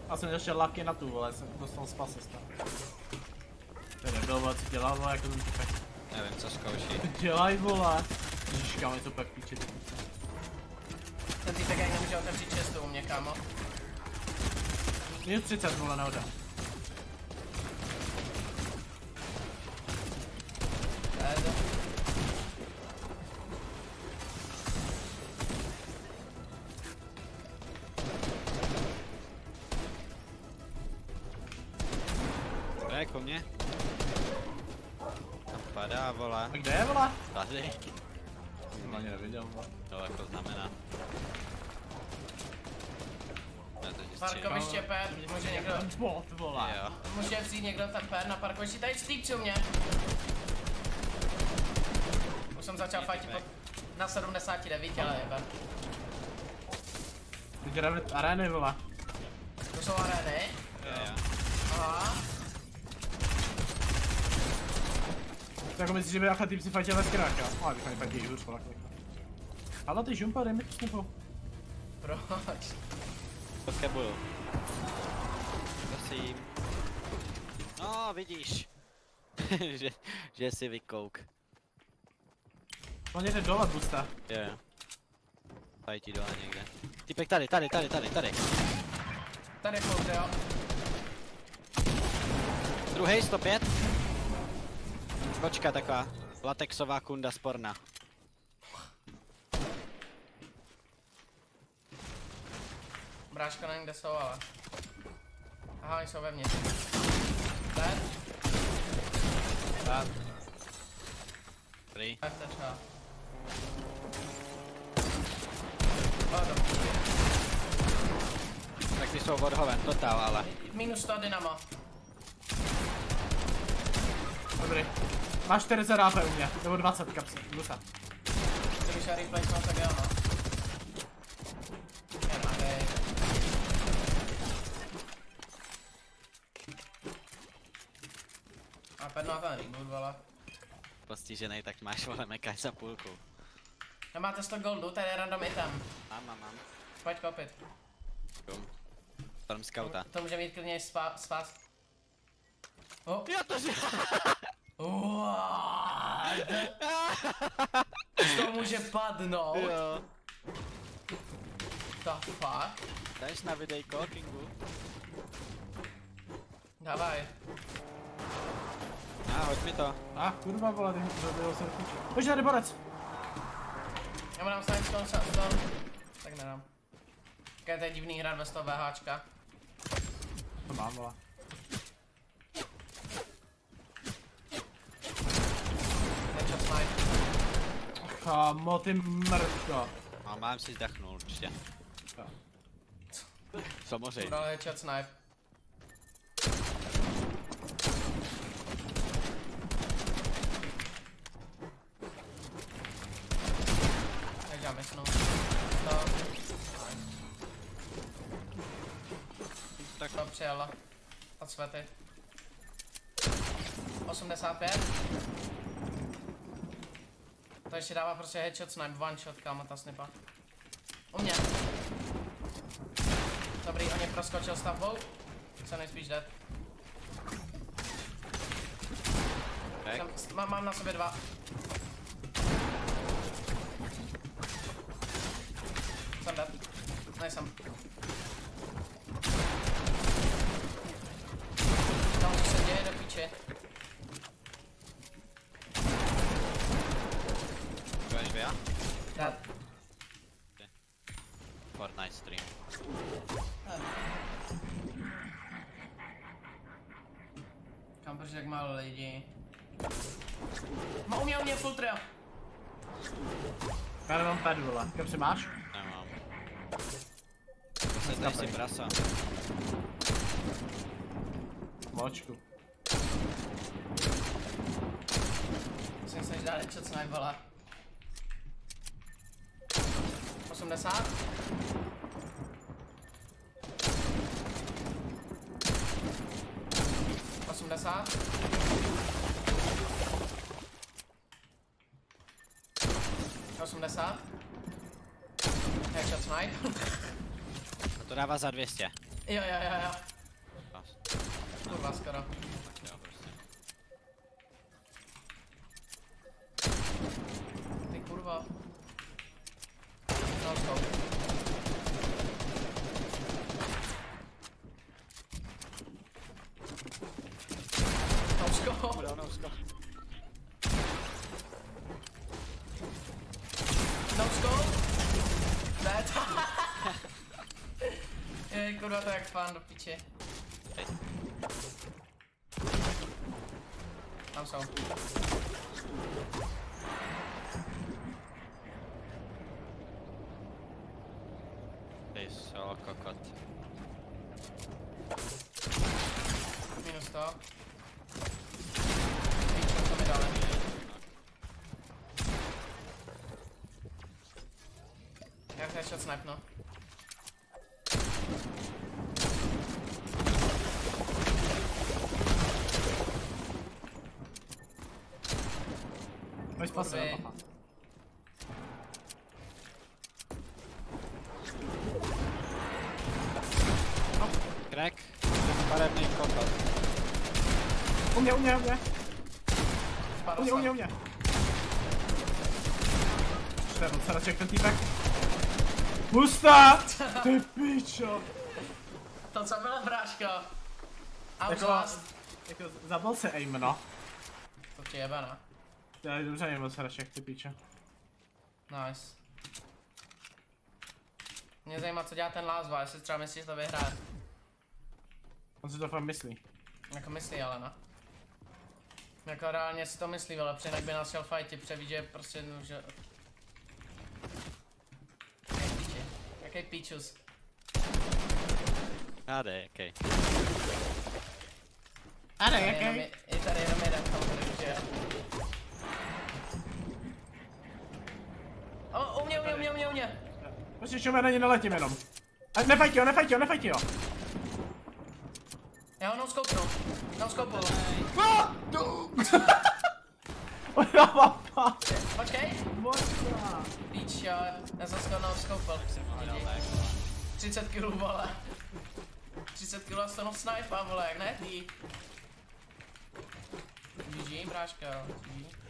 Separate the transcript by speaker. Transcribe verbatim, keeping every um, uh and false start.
Speaker 1: Já jsem ještě laky na tu, vole, jsem dostal z asista. To je nebyl, vole, co dělal, vole, jako ten typek.
Speaker 2: Nevím, co zkouší.
Speaker 1: Dělaj, vole. Ježiška, mi to pak píče ty.
Speaker 3: Ten týpek ani nemůže otevřít čestu u mě, kámo.
Speaker 1: Minus třicet, vole, nehoda.
Speaker 2: To je ko mě? Tam padá, vole.
Speaker 1: A kde je, vole?
Speaker 2: Tady.
Speaker 1: Jsem ani neviděl, vole.
Speaker 2: To jako znamená.
Speaker 3: Parkoviště per, může někdo...
Speaker 1: Bot, vole.
Speaker 2: Jo.
Speaker 3: Může vzít někdo ten per na parkovišti, tady stýpci u mě. Už jsem začal fightit po... na sedmdesát devět, ale jebe.
Speaker 1: Teď jdeme arény, vole.
Speaker 3: To jsou arény.
Speaker 2: Jo, jo.
Speaker 3: Aha.
Speaker 1: To jako myslíš, že by jakhle týpci fightili bez kráka? Ale bych ani fightili hůř, vole. Ale ty žumpa, dej mi tu snipu.
Speaker 3: Proč?
Speaker 2: To skebuju. Prosím. No, vidíš. že, že si vykouk.
Speaker 1: On jde dole, busta.
Speaker 2: Jo, jo. Fajtí dole někde. Typek tady, tady, tady, tady, tady.
Speaker 3: Tady půjde, jo.
Speaker 2: Druhý sto pět. Kočka taková. Latexová kunda sporná.
Speaker 3: Bráška nevím, kde jsou, ale... Aha, oni jsou vevnitř. Dead.
Speaker 2: Dead. Free.
Speaker 3: Tak to třeba. O, dobrý.
Speaker 2: Tak ty jsou odhoven, totál, ale.
Speaker 3: Minus sto dynamo.
Speaker 1: Dobrý. Máš čtyřicet H P u mě, nebo dvacet kapsy, busa.
Speaker 3: Kdybyš já replay jsem, tak jo, no. Jen ahej. A pět na ten reboot, vole.
Speaker 2: Postiženej, tak máš, vole, mekaj za půlku.
Speaker 3: Nemáte sto goldu, tady je random item.
Speaker 2: Mám, mám, mám.
Speaker 3: Pojď koupit.
Speaker 2: Kum. Storm Scouta.
Speaker 3: To může mít klidně spa, spas. Oh.
Speaker 2: Jo, to že...
Speaker 3: What? To může padnout.
Speaker 2: Jo.
Speaker 3: The fuck?
Speaker 2: Jdeš na videjko, Kingu?
Speaker 3: Dávaj.
Speaker 2: A, hoď mi to.
Speaker 1: Ah, kurva, vole, ty zabil jsem kuče. Pojď tady, borec.
Speaker 3: Já mu dám side stone, side stone. Tak nedám. Také to je divný hrát bez toho VHčka.
Speaker 1: To mám, vole.
Speaker 3: Headshot snipe.
Speaker 1: Kámo, ty mrtko.
Speaker 2: A mám si zdechnul určitě.
Speaker 1: Jo.
Speaker 2: Samozřejmě.
Speaker 3: Dal headshot snipe. Jak já mysnu. No.
Speaker 2: Tak
Speaker 3: To přijela. Od svety. osmdesát pět. To ještě dává prostě headshot snipe, one shot, kámo, ta snipa. U mě. Dobrý, on je proskočil stavbou. Jsem nejspíš dead.
Speaker 2: tak.
Speaker 3: Jsem, mám, mám na sobě dva. Jsem dead. Nejsem. Tam co se děje do píči.
Speaker 2: Budeš vy já?
Speaker 3: Dead.
Speaker 2: Fortnite stream.
Speaker 3: Kam proč tak málo lidí? Má u mě, u mě full trio.
Speaker 1: Já nemám pad, vole. Kapsy máš?
Speaker 2: Nemám. Se tady si prasa.
Speaker 1: Močku.
Speaker 3: Musím se dát headshot snipe, vole. osmdesát. osmdesát. osmdesát. Headshot snipe.
Speaker 2: A to dává za dvě stě.
Speaker 3: Jo, jo, jo, jo.
Speaker 2: Pas.
Speaker 3: Kurva skoro.
Speaker 2: Tak jo, prostě.
Speaker 3: Ty kurva. No stop. No stop.
Speaker 2: Bude ono usko.
Speaker 3: No stop. Dead. Je, kurva, to je jak fan do piči.
Speaker 2: Hej.
Speaker 3: Tam jsou.
Speaker 2: Hej, so kokot.
Speaker 3: Minus to. Píčo, to mi dali. Já chci ještě snipnu.
Speaker 1: Pojď spasy,
Speaker 3: Kurvy.
Speaker 1: jo, papa.
Speaker 2: Crack. Barevný kokot.
Speaker 1: U mě, u mě, u mě.
Speaker 3: Spadl
Speaker 1: U mě, u mě, u
Speaker 3: jsem.
Speaker 1: mě. Čtyři, sraček ten týpek. Pusta! Ty pičo.
Speaker 3: To co bylo, bráško?
Speaker 1: Jako,
Speaker 3: Outlast.
Speaker 1: jako zabil se aim, no.
Speaker 3: To ti jebe, ne?
Speaker 1: Já dobře nebyl sraček, ty pičo.
Speaker 3: Nice. Mě zajímá, co dělá ten Lázva, jestli třeba myslíš, že to vyhraje.
Speaker 1: On si to fakt myslí.
Speaker 3: Jako myslí, ale ne. Jako reálně si to myslí, ale jinak by nás šel fighty, převí, že prostě, no, že... Jaký píči. Jaký píčus.
Speaker 2: A dej, okej.
Speaker 1: A ne,
Speaker 3: Tady jenom
Speaker 1: jaký?
Speaker 3: je- Je tady jenom jeden, tam tady už je. O, u mě, u mě, u mě, u mě, u mě.
Speaker 1: Prostě čemu na ně neletím jenom. A nefajti ho, nefajti ho, nefajti ho.
Speaker 3: Já ho no-scopnu. No-scopu.
Speaker 1: Ona mapa.
Speaker 3: Počkej.
Speaker 1: Možná.
Speaker 3: Píč, jo, já jsem skoro no-scopil. třicet kilů, vole. třicet kilů a stanu snipa, vole, jak ne ty. G G, bráška, G G.